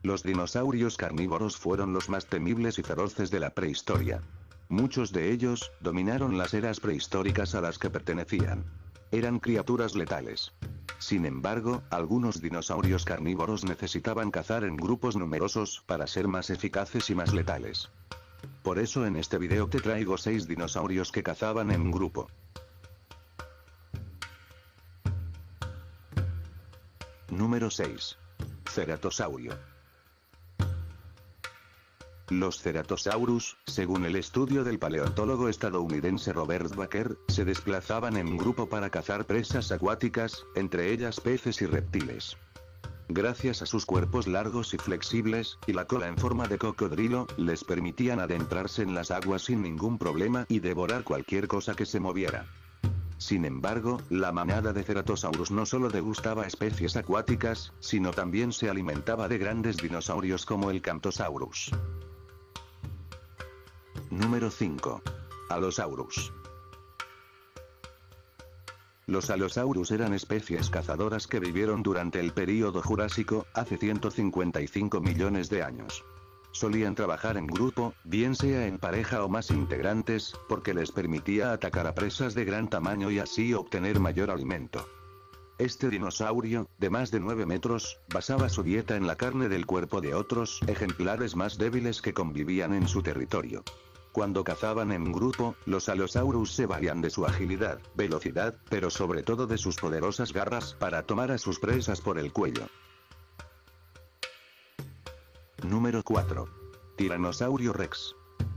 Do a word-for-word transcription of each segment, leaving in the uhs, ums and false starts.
Los dinosaurios carnívoros fueron los más temibles y feroces de la prehistoria. Muchos de ellos dominaron las eras prehistóricas a las que pertenecían. Eran criaturas letales. Sin embargo, algunos dinosaurios carnívoros necesitaban cazar en grupos numerosos para ser más eficaces y más letales. Por eso en este video te traigo seis dinosaurios que cazaban en grupo. Número seis. Ceratosaurio. Los Ceratosaurus, según el estudio del paleontólogo estadounidense Robert Baker, se desplazaban en grupo para cazar presas acuáticas, entre ellas peces y reptiles. Gracias a sus cuerpos largos y flexibles, y la cola en forma de cocodrilo, les permitían adentrarse en las aguas sin ningún problema y devorar cualquier cosa que se moviera. Sin embargo, la manada de Ceratosaurus no solo degustaba especies acuáticas, sino también se alimentaba de grandes dinosaurios como el Camptosaurus. Número cinco. Allosaurus. Los Allosaurus eran especies cazadoras que vivieron durante el período Jurásico, hace ciento cincuenta y cinco millones de años. Solían trabajar en grupo, bien sea en pareja o más integrantes, porque les permitía atacar a presas de gran tamaño y así obtener mayor alimento. Este dinosaurio, de más de nueve metros, basaba su dieta en la carne del cuerpo de otros ejemplares más débiles que convivían en su territorio. Cuando cazaban en grupo, los Allosaurus se valían de su agilidad, velocidad, pero sobre todo de sus poderosas garras para tomar a sus presas por el cuello. Número cuatro. Tiranosaurio Rex.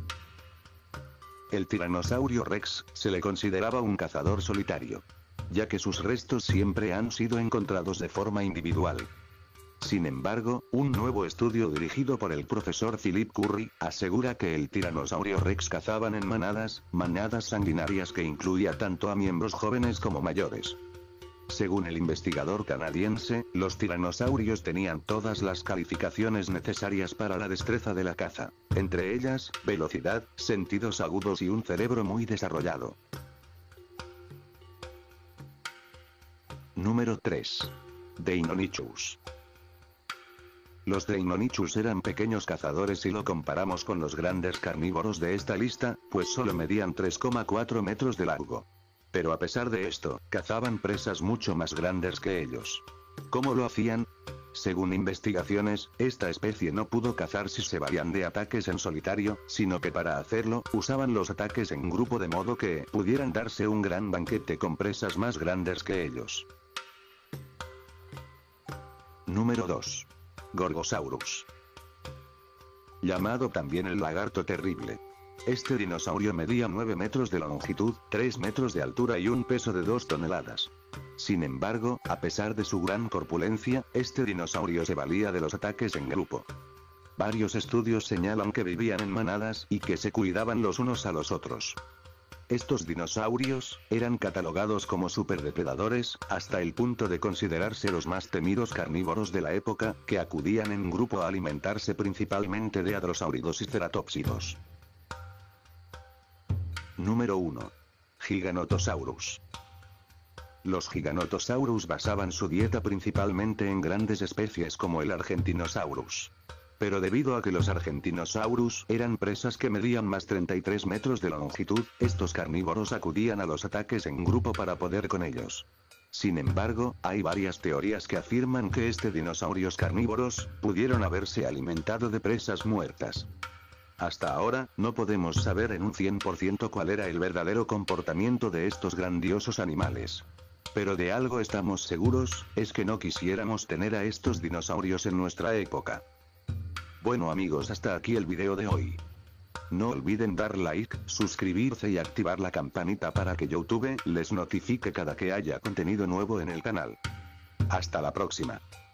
El Tiranosaurio Rex se le consideraba un cazador solitario, ya que sus restos siempre han sido encontrados de forma individual. Sin embargo, un nuevo estudio dirigido por el profesor Philip Currie, asegura que el Tiranosaurio Rex cazaban en manadas, manadas sanguinarias que incluía tanto a miembros jóvenes como mayores. Según el investigador canadiense, los tiranosaurios tenían todas las calificaciones necesarias para la destreza de la caza, entre ellas, velocidad, sentidos agudos y un cerebro muy desarrollado. Número tres. Deinonychus. Los Deinonychus eran pequeños cazadores si lo comparamos con los grandes carnívoros de esta lista, pues solo medían tres coma cuatro metros de largo. Pero a pesar de esto, cazaban presas mucho más grandes que ellos. ¿Cómo lo hacían? Según investigaciones, esta especie no pudo cazar si se valían de ataques en solitario, sino que para hacerlo, usaban los ataques en grupo de modo que pudieran darse un gran banquete con presas más grandes que ellos. Número dos. Gorgosaurus. Llamado también el lagarto terrible. Este dinosaurio medía nueve metros de longitud, tres metros de altura y un peso de dos toneladas. Sin embargo, a pesar de su gran corpulencia, este dinosaurio se valía de los ataques en grupo. Varios estudios señalan que vivían en manadas y que se cuidaban los unos a los otros. Estos dinosaurios eran catalogados como superdepredadores, hasta el punto de considerarse los más temidos carnívoros de la época, que acudían en grupo a alimentarse principalmente de hadrosáuridos y ceratópsidos. Número uno. Giganotosaurus. Los Giganotosaurus basaban su dieta principalmente en grandes especies como el Argentinosaurus. Pero debido a que los Argentinosaurus eran presas que medían más treinta y tres metros de longitud, estos carnívoros acudían a los ataques en grupo para poder con ellos. Sin embargo, hay varias teorías que afirman que estos dinosaurios carnívoros pudieron haberse alimentado de presas muertas. Hasta ahora, no podemos saber en un cien por ciento cuál era el verdadero comportamiento de estos grandiosos animales. Pero de algo estamos seguros, es que no quisiéramos tener a estos dinosaurios en nuestra época. Bueno amigos, hasta aquí el video de hoy. No olviden dar like, suscribirse y activar la campanita para que YouTube les notifique cada que haya contenido nuevo en el canal. Hasta la próxima.